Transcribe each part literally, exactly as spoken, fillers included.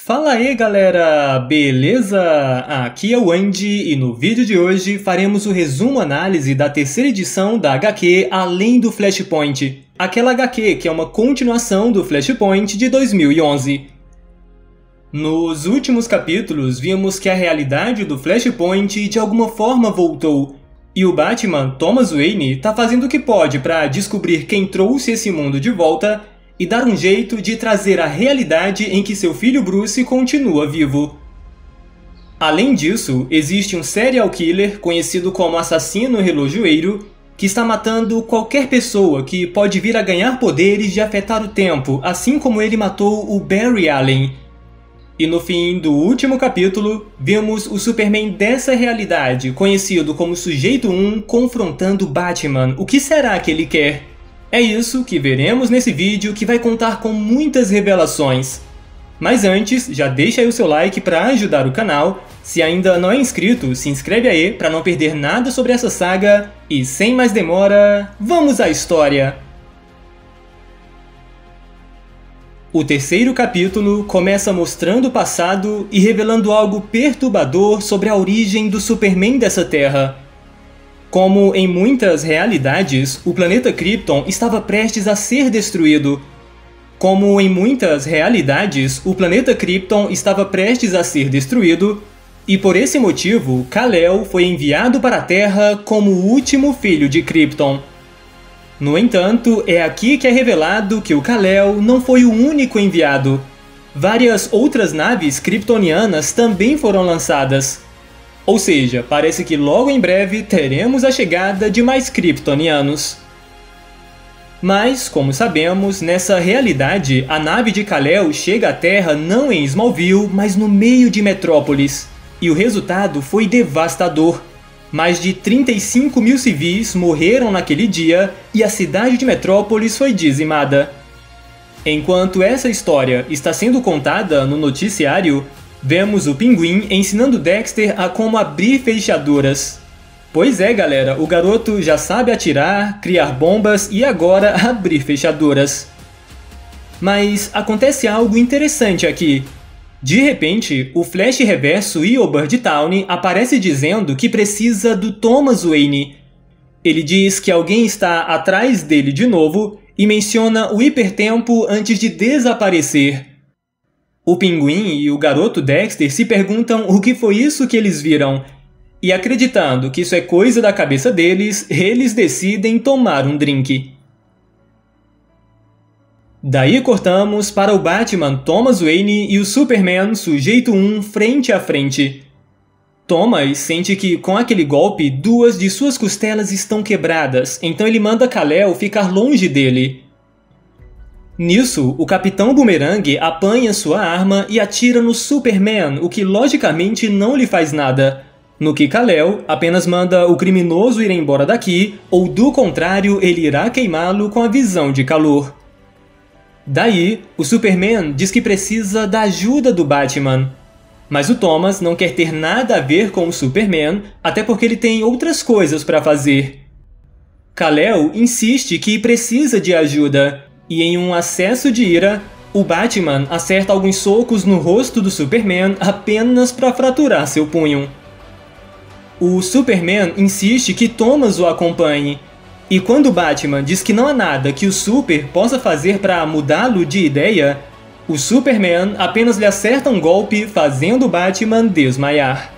Fala aí galera, beleza? Aqui é o Andy e no vídeo de hoje faremos o resumo análise da terceira edição da agá quê Além do Flashpoint, aquela agá quê que é uma continuação do Flashpoint de dois mil e onze. Nos últimos capítulos vimos que a realidade do Flashpoint de alguma forma voltou, e o Batman Thomas Wayne está fazendo o que pode para descobrir quem trouxe esse mundo de volta e dar um jeito de trazer a realidade em que seu filho Bruce continua vivo. Além disso, existe um serial killer conhecido como Assassino Relojoeiro que está matando qualquer pessoa que pode vir a ganhar poderes de afetar o tempo, assim como ele matou o Barry Allen. E no fim do último capítulo, vimos o Superman dessa realidade, conhecido como Sujeito um, confrontando Batman. O que será que ele quer? É isso que veremos nesse vídeo, que vai contar com muitas revelações. Mas antes, já deixa aí o seu like para ajudar o canal. Se ainda não é inscrito, se inscreve aí para não perder nada sobre essa saga. E sem mais demora, vamos à história! O terceiro capítulo começa mostrando o passado e revelando algo perturbador sobre a origem do Superman dessa Terra. Como em muitas realidades, o planeta Krypton estava prestes a ser destruído. Como em muitas realidades, o planeta Krypton estava prestes a ser destruído, e por esse motivo, Kal-El foi enviado para a Terra como o último filho de Krypton. No entanto, é aqui que é revelado que o Kal-El não foi o único enviado. Várias outras naves kryptonianas também foram lançadas. Ou seja, parece que logo em breve teremos a chegada de mais kryptonianos. Mas, como sabemos, nessa realidade, a nave de Kal-El chega à Terra não em Smallville, mas no meio de Metrópolis. E o resultado foi devastador. Mais de trinta e cinco mil civis morreram naquele dia e a cidade de Metrópolis foi dizimada. Enquanto essa história está sendo contada no noticiário, vemos o Pinguim ensinando Dexter a como abrir fechaduras. Pois é galera, o garoto já sabe atirar, criar bombas e agora abrir fechaduras. Mas acontece algo interessante aqui. De repente, o Flash Reverso e o Birdtown aparece dizendo que precisa do Thomas Wayne. Ele diz que alguém está atrás dele de novo e menciona o hipertempo antes de desaparecer. O Pinguim e o garoto Dexter se perguntam o que foi isso que eles viram, e acreditando que isso é coisa da cabeça deles, eles decidem tomar um drink. Daí cortamos para o Batman Thomas Wayne e o Superman Sujeito um frente a frente. Thomas sente que com aquele golpe duas de suas costelas estão quebradas, então ele manda Kal-El ficar longe dele. Nisso, o Capitão Boomerang apanha sua arma e atira no Superman, o que logicamente não lhe faz nada. No que Kal-El apenas manda o criminoso ir embora daqui, ou do contrário ele irá queimá-lo com a visão de calor. Daí, o Superman diz que precisa da ajuda do Batman. Mas o Thomas não quer ter nada a ver com o Superman, até porque ele tem outras coisas para fazer. Kal-El insiste que precisa de ajuda, e em um acesso de ira, o Batman acerta alguns socos no rosto do Superman apenas para fraturar seu punho. O Superman insiste que Thomas o acompanhe, e quando o Batman diz que não há nada que o Super possa fazer para mudá-lo de ideia, o Superman apenas lhe acerta um golpe, fazendo o Batman desmaiar.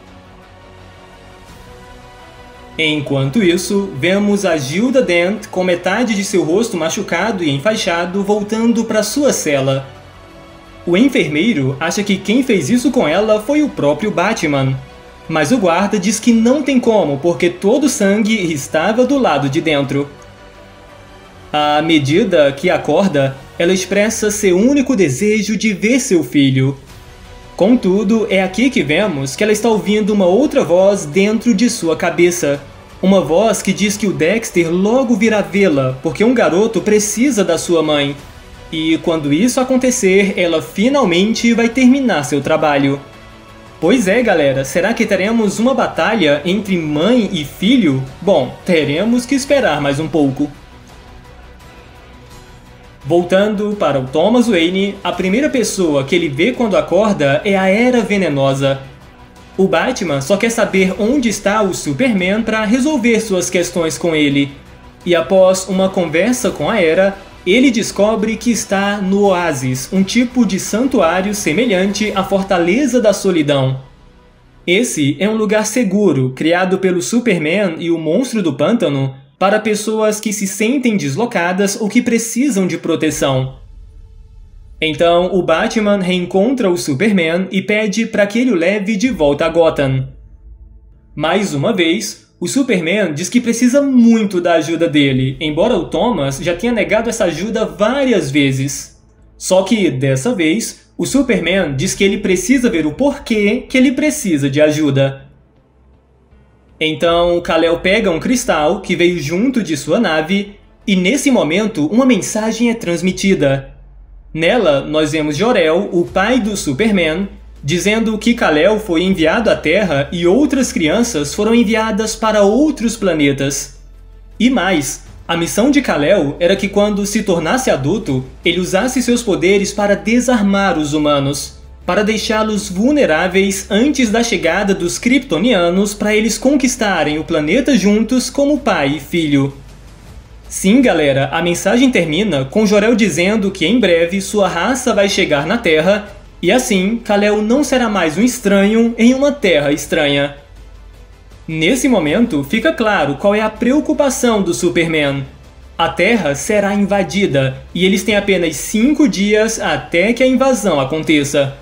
Enquanto isso, vemos a Gilda Dent com metade de seu rosto machucado e enfaixado voltando para sua cela. O enfermeiro acha que quem fez isso com ela foi o próprio Batman. Mas o guarda diz que não tem como, porque todo o sangue estava do lado de dentro. À medida que acorda, ela expressa seu único desejo de ver seu filho. Contudo, é aqui que vemos que ela está ouvindo uma outra voz dentro de sua cabeça. Uma voz que diz que o Dexter logo virá vê-la, porque um garoto precisa da sua mãe. E quando isso acontecer, ela finalmente vai terminar seu trabalho. Pois é, galera, será que teremos uma batalha entre mãe e filho? Bom, teremos que esperar mais um pouco. Voltando para o Thomas Wayne, a primeira pessoa que ele vê quando acorda é a Era Venenosa. O Batman só quer saber onde está o Superman para resolver suas questões com ele. E após uma conversa com a Era, ele descobre que está no Oásis, um tipo de santuário semelhante à Fortaleza da Solidão. Esse é um lugar seguro, criado pelo Superman e o Monstro do Pântano, para pessoas que se sentem deslocadas ou que precisam de proteção. Então, o Batman reencontra o Superman e pede para que ele o leve de volta a Gotham. Mais uma vez, o Superman diz que precisa muito da ajuda dele, embora o Thomas já tenha negado essa ajuda várias vezes. Só que, dessa vez, o Superman diz que ele precisa ver o porquê que ele precisa de ajuda. Então, Kal-El pega um cristal que veio junto de sua nave e, nesse momento, uma mensagem é transmitida. Nela, nós vemos Jor-El, o pai do Superman, dizendo que Kal-El foi enviado à Terra e outras crianças foram enviadas para outros planetas. E mais, a missão de Kal-El era que quando se tornasse adulto, ele usasse seus poderes para desarmar os humanos, para deixá-los vulneráveis antes da chegada dos Kryptonianos para eles conquistarem o planeta juntos como pai e filho. Sim, galera, a mensagem termina com Jor-El dizendo que em breve sua raça vai chegar na Terra e assim Kal-El não será mais um estranho em uma Terra estranha. Nesse momento, fica claro qual é a preocupação do Superman. A Terra será invadida e eles têm apenas cinco dias até que a invasão aconteça.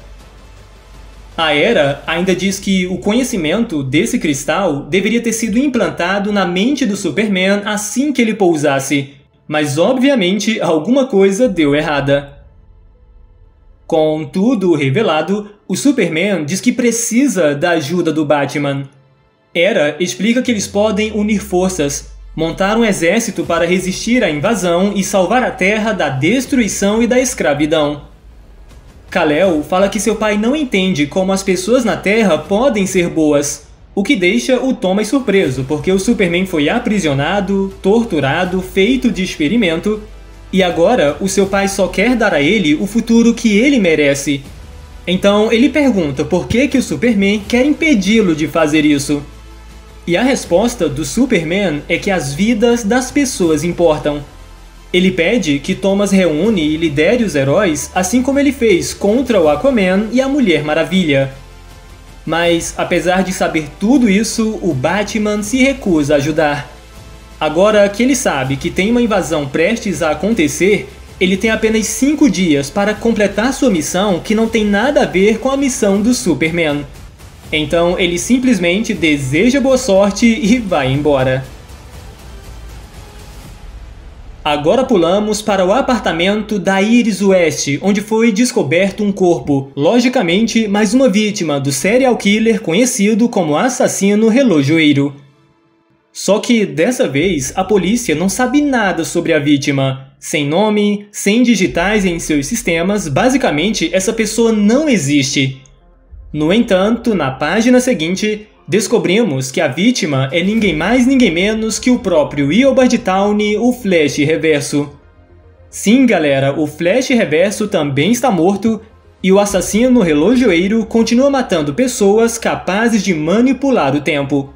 A Era ainda diz que o conhecimento desse cristal deveria ter sido implantado na mente do Superman assim que ele pousasse, mas obviamente alguma coisa deu errada. Com tudo revelado, o Superman diz que precisa da ajuda do Batman. Era explica que eles podem unir forças, montar um exército para resistir à invasão e salvar a Terra da destruição e da escravidão. Kal-El fala que seu pai não entende como as pessoas na Terra podem ser boas, o que deixa o Thomas surpreso, porque o Superman foi aprisionado, torturado, feito de experimento, e agora o seu pai só quer dar a ele o futuro que ele merece. Então ele pergunta por que que o Superman quer impedi-lo de fazer isso. E a resposta do Superman é que as vidas das pessoas importam. Ele pede que Thomas reúne e lidere os heróis, assim como ele fez contra o Aquaman e a Mulher Maravilha. Mas, apesar de saber tudo isso, o Batman se recusa a ajudar. Agora que ele sabe que tem uma invasão prestes a acontecer, ele tem apenas cinco dias para completar sua missão que não tem nada a ver com a missão do Superman. Então ele simplesmente deseja boa sorte e vai embora. Agora pulamos para o apartamento da Iris West, onde foi descoberto um corpo, logicamente mais uma vítima do serial killer conhecido como Assassino Relojoeiro. Só que dessa vez a polícia não sabe nada sobre a vítima. Sem nome, sem digitais em seus sistemas, basicamente essa pessoa não existe. No entanto, na página seguinte, descobrimos que a vítima é ninguém mais ninguém menos que o próprio Eobard Thawne, o Flash Reverso. Sim, galera, o Flash Reverso também está morto e o assassino relojoeiro continua matando pessoas capazes de manipular o tempo.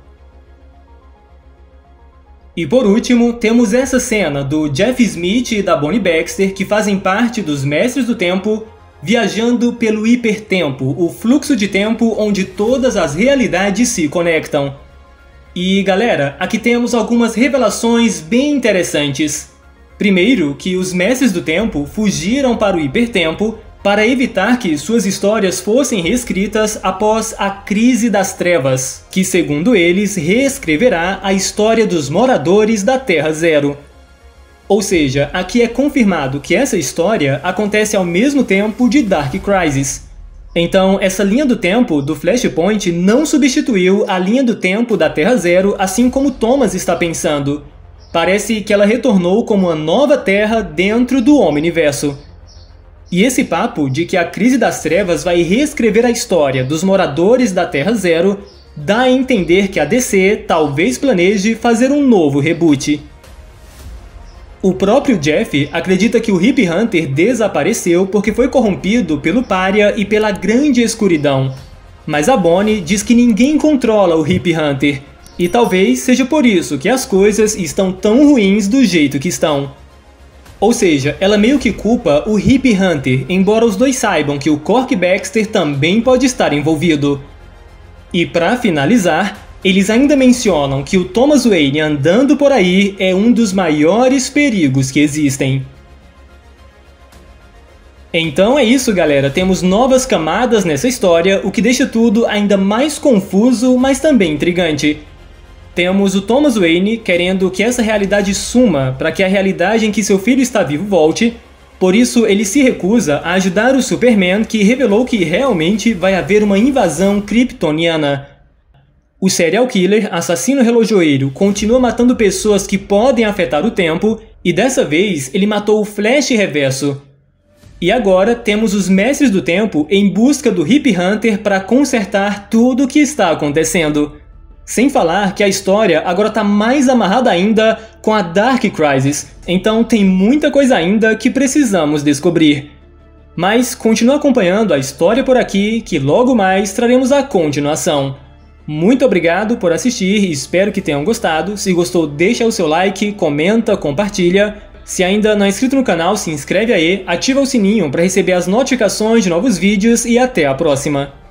E por último, temos essa cena do Jeff Smith e da Bonnie Baxter, que fazem parte dos Mestres do Tempo, viajando pelo hipertempo, o fluxo de tempo onde todas as realidades se conectam. E galera, aqui temos algumas revelações bem interessantes. Primeiro, que os Mestres do Tempo fugiram para o hipertempo para evitar que suas histórias fossem reescritas após a Crise das Trevas, que segundo eles reescreverá a história dos moradores da Terra Zero. Ou seja, aqui é confirmado que essa história acontece ao mesmo tempo de Dark Crisis. Então, essa linha do tempo do Flashpoint não substituiu a linha do tempo da Terra Zero, assim como Thomas está pensando. Parece que ela retornou como uma nova Terra dentro do Omniverso. E esse papo de que a Crise das Trevas vai reescrever a história dos moradores da Terra Zero dá a entender que a D C talvez planeje fazer um novo reboot. O próprio Jeff acredita que o Hippie Hunter desapareceu porque foi corrompido pelo Pária e pela Grande Escuridão. Mas a Bonnie diz que ninguém controla o Hippie Hunter, e talvez seja por isso que as coisas estão tão ruins do jeito que estão. Ou seja, ela meio que culpa o Hippie Hunter, embora os dois saibam que o Cork Baxter também pode estar envolvido. E para finalizar, eles ainda mencionam que o Thomas Wayne andando por aí é um dos maiores perigos que existem. Então é isso, galera, temos novas camadas nessa história, o que deixa tudo ainda mais confuso, mas também intrigante. Temos o Thomas Wayne querendo que essa realidade suma para que a realidade em que seu filho está vivo volte, por isso ele se recusa a ajudar o Superman, que revelou que realmente vai haver uma invasão kryptoniana. O serial killer, assassino relojoeiro, continua matando pessoas que podem afetar o tempo, e dessa vez ele matou o Flash Reverso. E agora temos os Mestres do Tempo em busca do Hippie Hunter para consertar tudo o que está acontecendo. Sem falar que a história agora está mais amarrada ainda com a Dark Crisis, então tem muita coisa ainda que precisamos descobrir. Mas continue acompanhando a história por aqui, que logo mais traremos a continuação. Muito obrigado por assistir e espero que tenham gostado. Se gostou, deixa o seu like, comenta, compartilha. Se ainda não é inscrito no canal, se inscreve aí, ativa o sininho para receber as notificações de novos vídeos e até a próxima!